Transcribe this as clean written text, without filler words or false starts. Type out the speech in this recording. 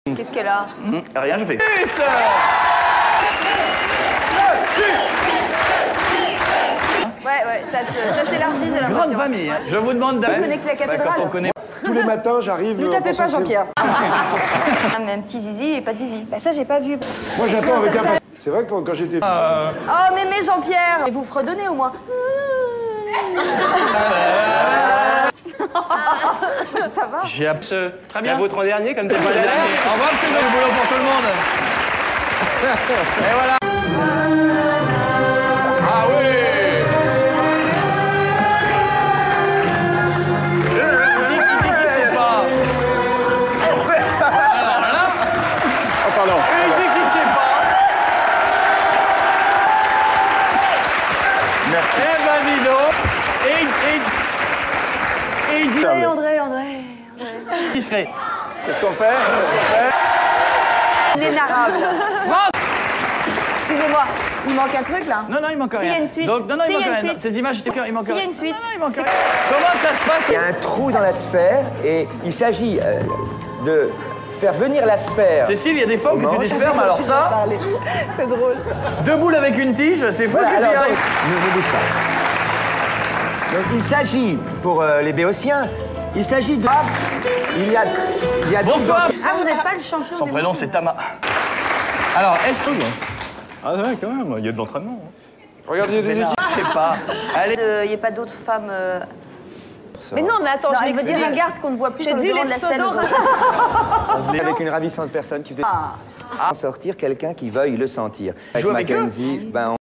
Qu'est-ce qu'elle a? Rien, je fais. Ouais, ça s'élargit, j'ai l'impression. Grande famille. Hein. Je vous demande On connaît que la cathédrale. Quand on connaît... Tous les matins, j'arrive... Ne tapez pas, Jean-Pierre. Un petit zizi et pas de zizi. Bah ça, j'ai pas vu. Moi, j'attends avec impatience. C'est vrai que quand j'étais... Oh, mais Jean-Pierre. Et vous fredonnez au moins. Ça va. J'ai absolument... Très bien. La vôtre en dernier, comme t'es pas là. Au revoir, monsieur le boulot pour tout le monde. Et voilà. Ah oui. Il dit qu'il sait pas. Alors là... Oh, pardon. Il dit qu'il sait pas. Merci. Eh ben, dis donc. Et il dit... André. Discret. Qu'est-ce qu'on fait? L'inénarrable. France. Excusez-moi, il manque un truc là. Non, il manque rien. S'il y a une suite. Donc, non, il S'il y a manque une rien. suite. Non, ces images, j'étais cœur, il manque S'il y a rien. une suite. Non, il manque rien. Comment ça se passe? Il y a un trou dans la sphère et il s'agit de faire venir la sphère. Cécile, il y a des formes que tu défermes, alors ça... C'est drôle. Deux boules avec une tige, c'est fou Voilà, ce que tu y alors, arrives. ne bouge pas. Donc il s'agit, pour les Béotiens, il s'agit de... Il y a Bonsoir. Ah, vous n'êtes pas le champion Son du prénom, monde. c'est Tama. Alors, est-ce que... Ah ouais, quand même, il y a de l'entraînement. Regardez, il y a des équipes. Je sais pas. Allez. Il n'y a pas d'autres femmes... Mais non, mais attends, Non, je elle veut dire m'explique. regarde qu'on ne voit plus J'ai sur le dit devant les de la scène. pseudos. avec une ravissante personne qui faisait sortir quelqu'un qui veuille le sentir. Avec Joue avec eux Mackenzie, ben,